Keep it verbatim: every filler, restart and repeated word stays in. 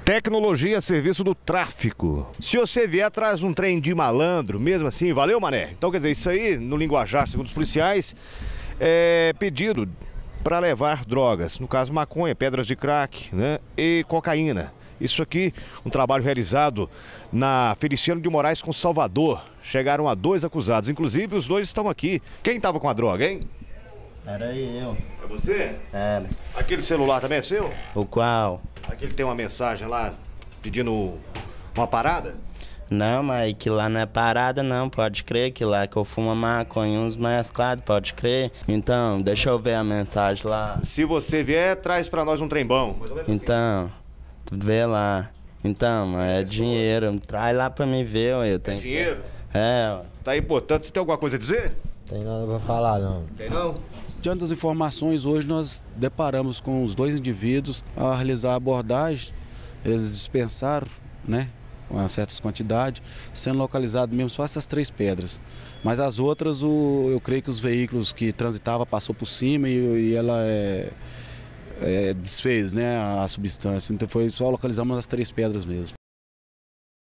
Tecnologia a serviço do tráfico. Se você vier atrás de um trem de malandro, mesmo assim, valeu, mané? Então, quer dizer, isso aí, no linguajar, segundo os policiais, é pedido para levar drogas. No caso, maconha, pedras de crack, né? E cocaína. Isso aqui, um trabalho realizado na Feliciano de Moraes com Salvador. Chegaram a dois acusados, inclusive os dois estão aqui. Quem estava com a droga, hein? Era eu. É você? Era. Aquele celular também é seu? O qual? Aquele tem uma mensagem lá pedindo uma parada? Não, mas que lá não é parada não, pode crer, que lá que eu fumo maconha uns mesclados, pode crer. Então, deixa eu ver a mensagem lá. Se você vier, traz pra nós um trem bom. Mais ou menos então, tu vê lá. Então, mas é dinheiro, traz lá pra mim ver, ué. Eu tenho... É dinheiro? É, ué. Tá aí, portanto, você tem alguma coisa a dizer? Tem nada pra falar, não. Tem não? Diante das informações, hoje nós deparamos com os dois indivíduos a realizar a abordagem. Eles dispensaram, né, uma certa quantidade, sendo localizado mesmo só essas três pedras. Mas as outras, o, eu creio que os veículos que transitavam passou por cima e, e ela é, é, desfez, né, a substância. Então foi só localizamos as três pedras mesmo.